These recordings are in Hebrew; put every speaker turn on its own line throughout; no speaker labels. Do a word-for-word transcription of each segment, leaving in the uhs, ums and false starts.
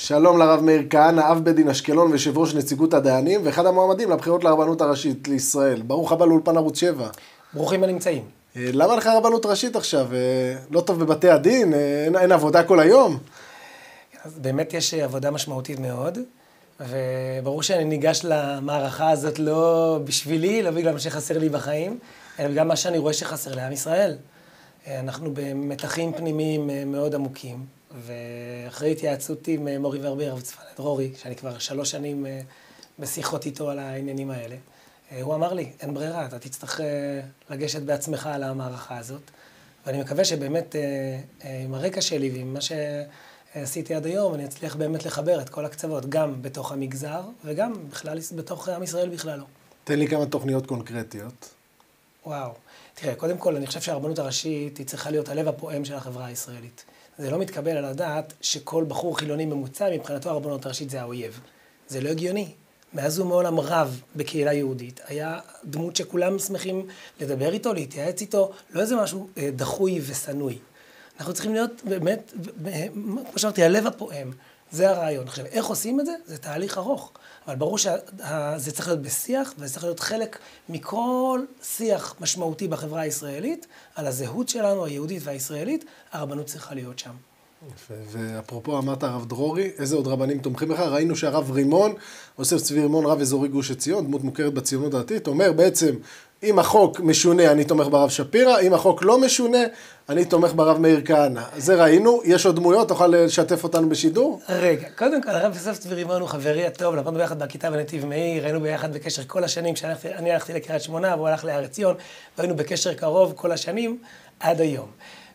שלום לרב מאיר כהנא, אב בית דין אשקלון ויושב ראש נציגות הדיינים, ואחד המועמדים לבחירות לרבנות הראשית לישראל. ברוך הבא לאולפן ערוץ שבע.
ברוכים הנמצאים.
למה לך רבנות ראשית עכשיו? לא טוב בבתי הדין? אין, אין עבודה כל היום?
אז באמת יש עבודה משמעותית מאוד, וברור שאני ניגש למערכה הזאת לא בשבילי, לא בגלל מה שחסר לי בחיים, אלא בגלל מה שאני רואה שחסר לעם ישראל. אנחנו במתחים פנימיים מאוד עמוקים, ואחרי התייעצות עם מורי ורבי הרב צפניה דרורי, שאני כבר שלוש שנים בשיחות איתו על העניינים האלה, הוא אמר לי, אין ברירה, אתה תצטרך לגשת בעצמך על המערכה הזאת, ואני מקווה שבאמת עם הרקע שלי ועם מה שעשיתי עד היום, אני אצליח באמת לחבר את כל הקצוות, גם בתוך המגזר וגם בכלל בתוך עם ישראל בכללו.
תן לי כמה תוכניות קונקרטיות.
וואו. תראה, קודם כל, אני חושב שהרבנות הראשית היא צריכה להיות הלב הפועם של החברה הישראלית. זה לא מתקבל על הדעת שכל בחור חילוני ממוצע, מבחינתו הרבנות הראשית זה האויב. זה לא הגיוני. מאז ומעולם רב בקהילה יהודית, היה דמות שכולם שמחים לדבר איתו, להתייעץ איתו, לא איזה משהו דחוי וסנוי. אנחנו צריכים להיות באמת, כמו שאמרתי, הלב הפועם. זה הרעיון. עכשיו, איך עושים את זה? זה תהליך ארוך. אבל ברור שזה צריך להיות בשיח, וזה צריך להיות חלק מכל שיח משמעותי בחברה הישראלית, על הזהות שלנו, היהודית והישראלית, הרבנות צריכה להיות שם.
יפה. ואפרופו אמרת הרב דרורי, איזה עוד רבנים תומכים לך? ראינו שהרב רימון, יוסף צבי רימון, רב אזורי גוש עציון, דמות מוכרת בציונות הדתית, אומר בעצם, אם החוק משונה, אני תומך ברב שפירא, אם החוק לא משונה, אני תומך ברב מאיר כהנא. זה ראינו, יש עוד דמויות, תוכל לשתף אותנו בשידור?
רגע, קודם כל, הרב יוסף צבי רימון הוא חברי הטוב, למדנו ביחד בכיתה בנתיב מאיר, היינו ביחד בקשר כל השנים, כשאני הלכתי לקריית שמונה, והוא הלך להר עציון, והיינו בקשר קרוב כל השנים, עד היום.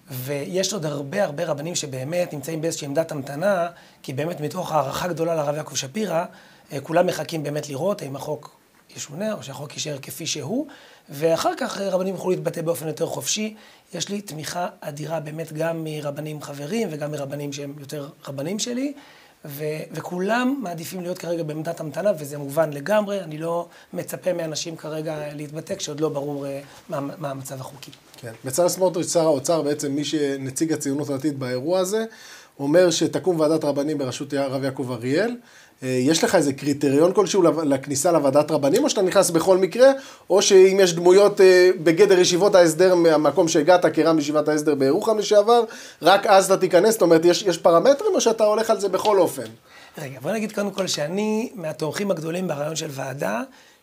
ויש עוד הרבה הרבה רבנים שבאמת נמצאים באיזושהי עמדת המתנה, כי באמת מתוך הערכה גדולה לרב יעקב שפירא, כולם מחכים באמת לראות האם החוק ישונה או שהחוק יישאר כפי שהוא, ואחר כך רבנים יוכלו להתבטא באופן יותר חופשי. יש לי תמיכה אדירה באמת גם מרבנים חברים וגם מרבנים שהם יותר רבנים שלי, ו- וכולם מעדיפים להיות כרגע בעמדת המתנה, וזה מובן לגמרי. אני לא מצפה מאנשים כרגע להתבטא כשעוד לא ברור מה, מה המצב החוקי.
כן. בצלאל סמוטריץ' שר האוצר, בעצם מי שנציג הציונות הדתית באירוע הזה, אומר שתקום ועדת רבנים בראשות הרב יעקב אריאל. יש לך איזה קריטריון כלשהו לכניסה לוועדת רבנים, או שאתה נכנס בכל מקרה, או שאם יש דמויות בגדר ישיבות ההסדר מהמקום שהגעת, כרם ישיבת ההסדר בירוחם לשעבר, רק אז אתה תיכנס, זאת אומרת, יש, יש פרמטרים, או שאתה הולך על זה בכל אופן?
רגע, בוא נגיד קודם כל שאני מהתומכים הגדולים ברעיון של ועדה,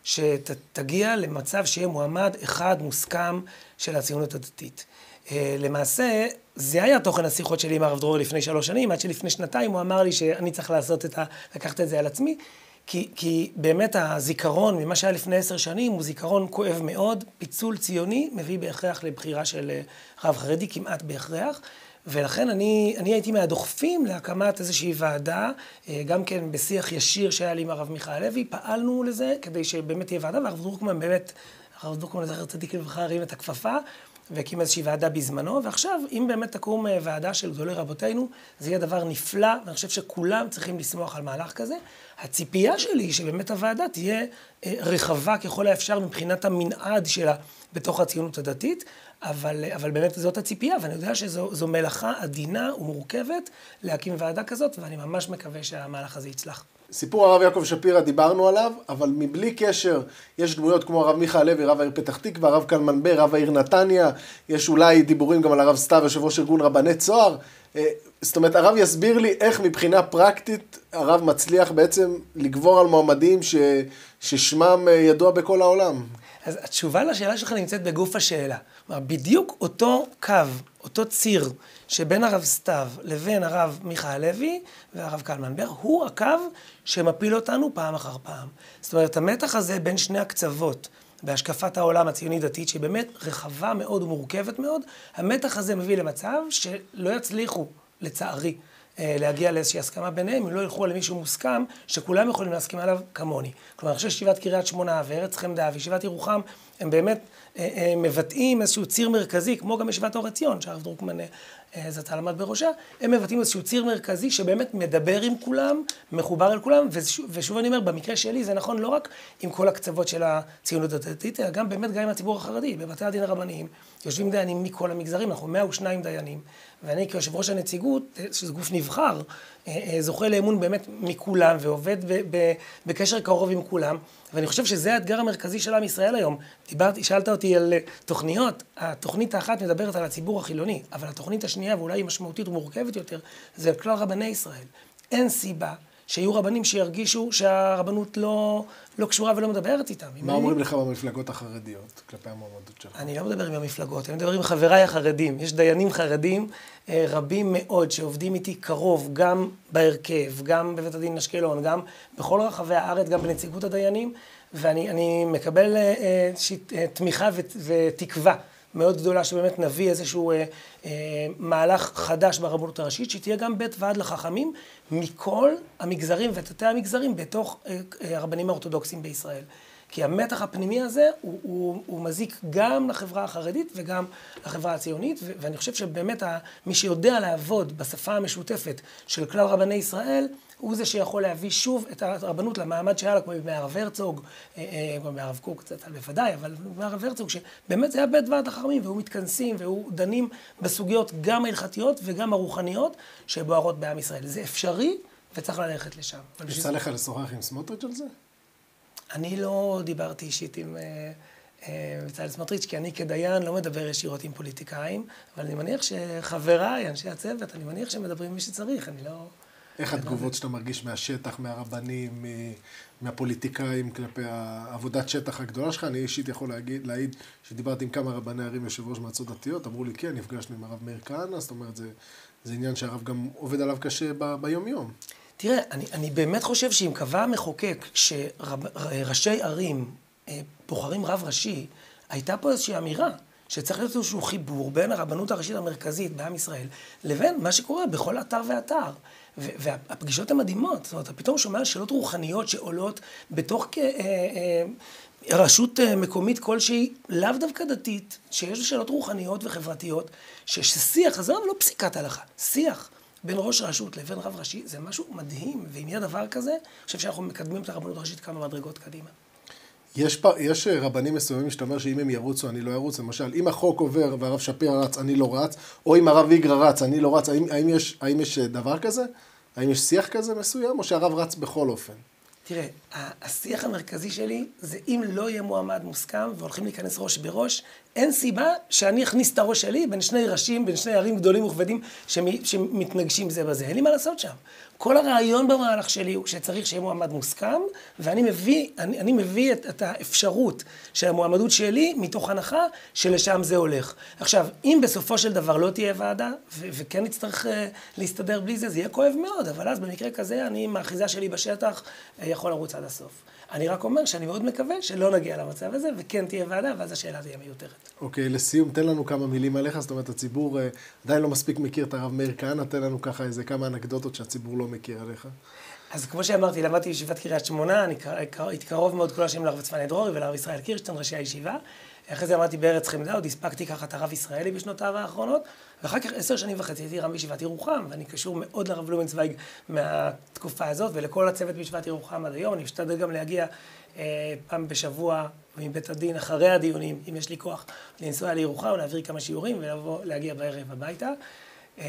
שתגיע למצב שיהיה מועמד אחד מוסכם של הציונות הדתית. למעשה, זה היה תוכן השיחות שלי עם הרב דרורי לפני שלוש שנים, עד שלפני שנתיים הוא אמר לי שאני צריך לעשות את ה... לקחת את זה על עצמי, כי, כי באמת הזיכרון ממה שהיה לפני עשר שנים הוא זיכרון כואב מאוד, פיצול ציוני מביא בהכרח לבחירה של רב חרדי, כמעט בהכרח, ולכן אני, אני הייתי מהדוחפים להקמת איזושהי ועדה, גם כן בשיח ישיר שהיה לי עם הרב מיכאל לוי, פעלנו לזה כדי שבאמת תהיה ועדה, והרב דרוקמן באמת, הרב דרוקמן לזכר צדיק לברכה הרים את הכפפה, והקים איזושהי ועדה בזמנו, ועכשיו, אם באמת תקום ועדה של גדולי רבותינו, זה יהיה דבר נפלא, ואני חושב שכולם צריכים לשמוח על מהלך כזה. הציפייה שלי היא שבאמת הוועדה תהיה רחבה ככל האפשר מבחינת המנעד שלה בתוך הציונות הדתית, אבל, אבל באמת זאת הציפייה, ואני יודע שזו מלאכה עדינה ומורכבת להקים ועדה כזאת, ואני ממש מקווה שהמהלך הזה יצלח.
סיפור הרב יעקב שפירא דיברנו עליו, אבל מבלי קשר יש דמויות כמו הרב מיכאל לוי, רב העיר פתח תקווה, הרב קלמן בר, רב העיר נתניה, יש אולי דיבורים גם על הרב סתיו, יושב ראש ארגון רבני צוהר. זאת אומרת, הרב יסביר לי איך מבחינה פרקטית הרב מצליח בעצם לגבור על מועמדים ש... ששמם ידוע בכל העולם.
אז התשובה לשאלה שלך נמצאת בגוף השאלה. בדיוק אותו קו, אותו ציר שבין הרב סתיו לבין הרב מיכאל לוי והרב קלמן בר, הוא הקו שמפיל אותנו פעם אחר פעם. זאת אומרת, המתח הזה בין שני הקצוות, בהשקפת העולם הציוני דתית, שהיא באמת רחבה מאוד ומורכבת מאוד, המתח הזה מביא למצב שלא יצליחו, לצערי, להגיע לאיזושהי הסכמה ביניהם, אם לא ילכו על מישהו מוסכם, שכולם יכולים להסכים עליו כמוני. כלומר, אני חושב שישיבת קריית שמונה וארץ חמדה וישיבת ירוחם, הם באמת מבטאים איזשהו ציר מרכזי, כמו גם ישיבת אור עציון, שהרב דרוקמן זצ"ל עמד בראשה, הם מבטאים איזשהו ציר מרכזי שבאמת מדבר עם כולם, מחובר אל כולם, ושוב אני אומר, במקרה שלי זה נכון לא רק עם כל הקצוות של הציונות הדתית, אלא גם באמת גם עם הציבור החרדי, בבתי הדין הרבניים, יושבים דיינים מכל המגזרים, אנחנו מאה ושניים דיינים, ואני כיושב ראש הנציגות, שזה גוף נבחר, זוכה לאמון באמת מכולם, ועובד בקשר קרוב עם כולם, ואני חושב שזה האתגר המרכזי של עם ישראל היום. דיברתי, שאלת אותי על תוכניות, התוכנית האחת מדברת על הציבור החילוני, אבל התוכנית השנייה, ואולי היא משמעותית ומורכבת יותר, זה על כלל רבני ישראל. אין סיבה שיהיו רבנים שירגישו שהרבנות לא, לא קשורה ולא מדברת איתם.
מה אומרים לך במפלגות החרדיות, כלפי המועמדות שלך?
אני לא מדבר עם המפלגות, אני מדבר עם חבריי החרדים. יש דיינים חרדים רבים מאוד שעובדים איתי קרוב, גם בהרכב, גם בבית הדין אשקלון, גם בכל רחבי הארץ, גם בנציגות הדיינים, ואני אני מקבל תמיכה ותקווה מאוד גדולה שבאמת נביא איזשהו אה, אה, מהלך חדש ברבנות הראשית, שתהיה גם בית ועד לחכמים מכל המגזרים ותתי המגזרים בתוך אה, אה, הרבנים האורתודוקסיים בישראל. כי המתח הפנימי הזה הוא, הוא, הוא מזיק גם לחברה החרדית וגם לחברה הציונית, ו- ואני חושב שבאמת ה- מי שיודע לעבוד בשפה המשותפת של כלל רבני ישראל, הוא זה שיכול להביא שוב את הרבנות למעמד שהיה לה, כמו מהרב הרצוג, כמו מהרב קוק קצת, בוודאי, אבל מהרב הרצוג, שבאמת זה היה בית ועד החכמים, והוא מתכנסים, והוא דנים בסוגיות גם ההלכתיות וגם הרוחניות שבוערות בעם ישראל. זה אפשרי וצריך ללכת לשם.
יצא לך לשוחח עם סמוטריץ' על זה?
אני לא דיברתי אישית עם בצלאל סמוטריץ', כי אני כדיין לא מדבר ישירות עם פוליטיקאים, אבל אני מניח שחבריי, אנשי הצוות, אני מניח שהם מדברים מי שצריך, אני לא...
איך התגובות שאתה מרגיש מהשטח, מהרבנים, מהפוליטיקאים, כלפי העבודת שטח הגדולה שלך? אני אישית יכול להגיד, להעיד שדיברתי עם כמה רבני ערים יושב ראש מועצות דתיות, אמרו לי, כן, נפגשנו עם הרב מאיר כהנא, זאת אומרת, זה, זה עניין שהרב גם עובד עליו קשה ב, ביום יום.
תראה, אני, אני באמת חושב שאם קבע המחוקק שראשי ערים בוחרים רב ראשי, הייתה פה איזושהי אמירה שצריך להיות איזשהו חיבור בין הרבנות הראשית המרכזית בעם ישראל לבין מה שקורה בכל אתר ואתר. והפגישות הן מדהימות, זאת אומרת, פתאום שומע על שאלות רוחניות שעולות בתוך רשות מקומית כלשהי, לאו דווקא דתית, שיש שאלות רוחניות וחברתיות, ששיח, אז לא פסיקת הלכה, שיח בין ראש רשות לבין רב ראשי, זה משהו מדהים, ואם יהיה דבר כזה, אני חושב שאנחנו מקדמים את הרבנות הראשית כמה מדרגות קדימה.
יש, פ... יש רבנים מסוימים שאתה אומר שאם הם ירוצו, אני לא ירוץ. למשל, אם החוק עובר והרב שפירא רץ, אני לא רץ, או אם הרב איגרא רץ, אני לא רץ. האם, האם, יש, האם יש דבר כזה? האם יש שיח כזה מסוים, או שהרב רץ בכל אופן?
תראה, השיח המרכזי שלי זה אם לא יהיה מועמד מוסכם והולכים להיכנס ראש בראש, אין סיבה שאני אכניס את הראש שלי בין שני ראשים, בין שני ערים גדולים וכבדים שמתנגשים זה בזה. אין לי מה לעשות שם. כל הרעיון במהלך שלי הוא שצריך שיהיה מועמד מוסכם, ואני מביא, אני, אני מביא את, את האפשרות של המועמדות שלי מתוך הנחה שלשם זה הולך. עכשיו, אם בסופו של דבר לא תהיה ועדה, ו- וכן נצטרך uh, להסתדר בלי זה, זה יהיה כואב מאוד, אבל אז במקרה כזה אני עם האחיזה שלי בשטח uh, יכול לרוץ עד הסוף. אני רק אומר שאני מאוד מקווה שלא נגיע למצב הזה, וכן תהיה ועדה, ואז השאלה תהיה מיותרת.
אוקיי, לסיום, תן לנו כמה מילים עליך, זאת אומרת, הציבור עדיין לא מספיק מכיר את הרב מאיר כהנא, תן לנו ככה איזה כמה אנקדוטות שהציבור לא מכיר עליך.
אז כמו שאמרתי, למדתי בישיבת קריית שמונה, אני התקרוב מאוד כל השנים לרב צפניה דרורי ולרב ישראל קירשטיין, ראשי הישיבה. אחרי זה למדתי בארץ חמדה, עוד הספקתי ככה את הרב ישראלי בשנותיו האחרונות, ואחר כך עשר שנים וחצי הייתי רב בישיבת ירוחם, ואני קשור מאוד לרב בלומנצוויג מהתקופה הזאת, ולכל הצוות בישיבת ירוחם עד היום. אני משתדל גם להגיע אה, פעם בשבוע מבית הדין, אחרי הדיונים, אם יש לי כוח, לנסוע לירוחם, להעביר כמה שיעורים ולבוא, להגיע בערב הביתה. אה,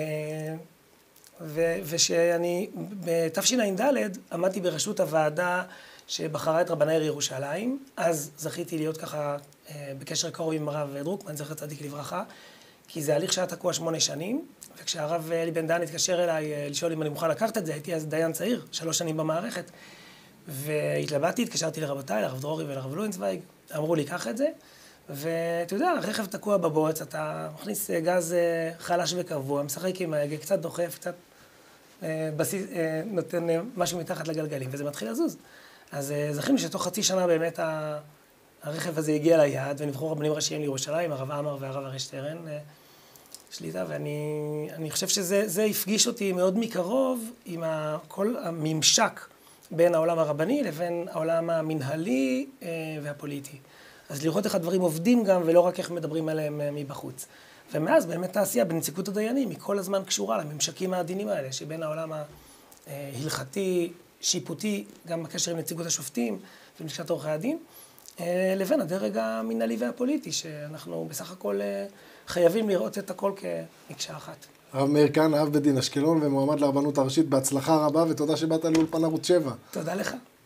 ו- ושאני, בתשע"ד עמדתי בראשות הוועדה שבחרה את רבני עיר ירושלים, אז זכיתי להיות ככה אה, בקשר קרוב עם הרב דרוקמן, זכר צדיק לברכה, כי זה הליך שהיה תקוע שמונה שנים, וכשהרב אלי בן דהן התקשר אליי אה, לשאול אם אני מוכן לקחת את זה, הייתי אז דיין צעיר, שלוש שנים במערכת, והתלבטתי, התקשרתי לרבותיי, לרב דרורי ולרב לוינצוויג, אמרו לי, קח את זה, ואתה יודע, רכב תקוע בבוץ, אתה מכניס גז חלש וקבוע, משחק עם ההגה, קצת דוחף, קצת בסיס, נותן משהו מתחת לגלגלים, וזה מתחיל לזוז. אז זכינו שתוך חצי שנה באמת הרכב הזה הגיע ליעד, ונבחרו רבנים ראשיים לירושלים, הרב עמר והרב הראש שטרן, שליטה, ואני חושב שזה הפגיש אותי מאוד מקרוב עם כל הממשק בין העולם הרבני לבין העולם המנהלי והפוליטי. אז לראות איך הדברים עובדים גם, ולא רק איך מדברים עליהם מבחוץ. ומאז באמת העשייה בנציגות הדיינים היא כל הזמן קשורה לממשקים העדינים האלה, שבין העולם ההלכתי, שיפוטי, גם בקשר עם נציגות השופטים ולשכת עורכי הדין, לבין הדרג המנהלי והפוליטי, שאנחנו בסך הכל חייבים לראות את הכל כמקשה אחת.
הרב מאיר כהנא, אב בית דין אשקלון ומועמד לרבנות הראשית, בהצלחה רבה ותודה שבאת לאולפן ערוץ שבע.
תודה לך.